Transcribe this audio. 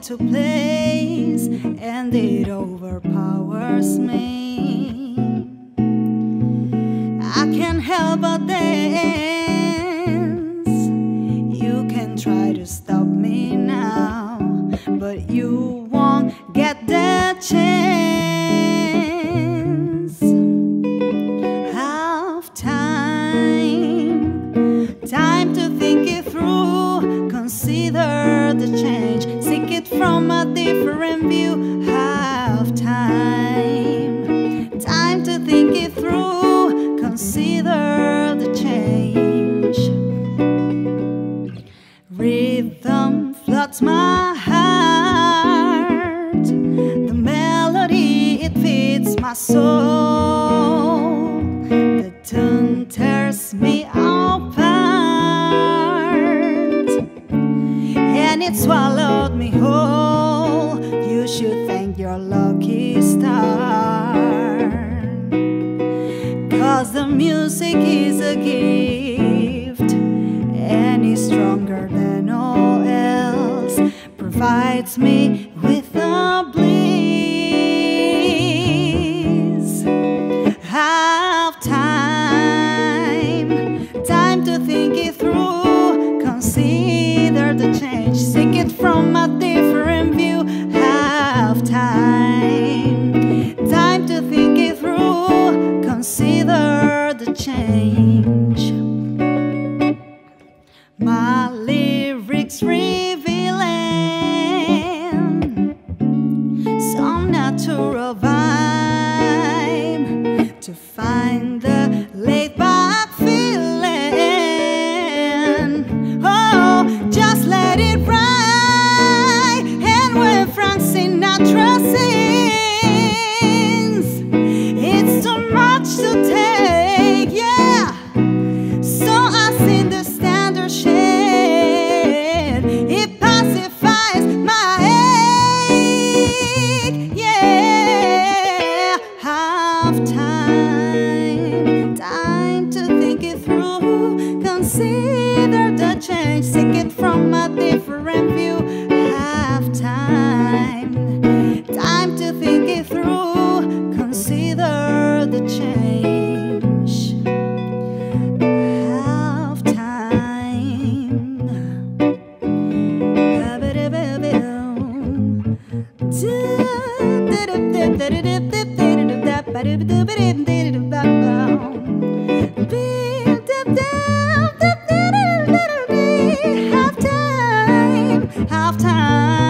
into place, and it overpowers me. I can't help but dance. You can try to stop me now, but you won't get that chance. Have time to think it through. Consider the change, seek it from a different view. Have time to think it through. Consider the change. Rhythm floods my heart. The melody, it feeds my soul. The tune tears me apart, and it swallowed me whole. You should thank your lucky star, 'cause the music is a gift, and it's stronger than all else. Provides me with a bliss. Have time to think it through. Consider the change, seek it from a different view. Have time to think it through. Consider the change. My lyrics revealing some natural vibe to find the laid-back feeling. Oh, just let it ride. And when Frank Sinatra sings, it's too much to take, yeah. So I sing the standard shade. It pacifies my ache, yeah. Have time to think it through. Consider the change, seek it from a different view. Have time to think it through. Consider the change. Have time. Have time.